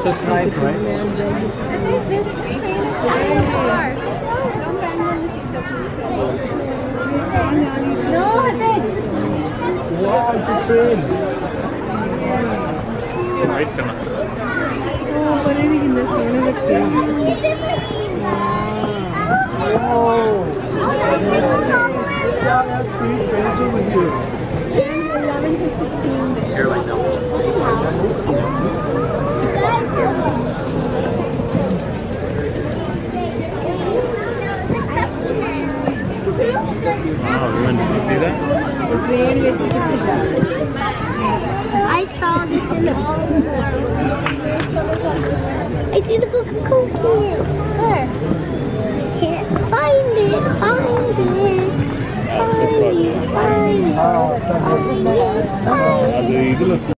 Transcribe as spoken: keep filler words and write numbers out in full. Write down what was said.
This night, right? Wow, it's a train. Wait, come on. Oh, but I think in this one of the train. Wow. That's three trains over here. eleven to sixteen. Here, like that. Wow, did you see that? I saw this in all the world. I see the Coca-Cola can. Where? Can't find it. Find it. Find it. Find it. Find it. Find it.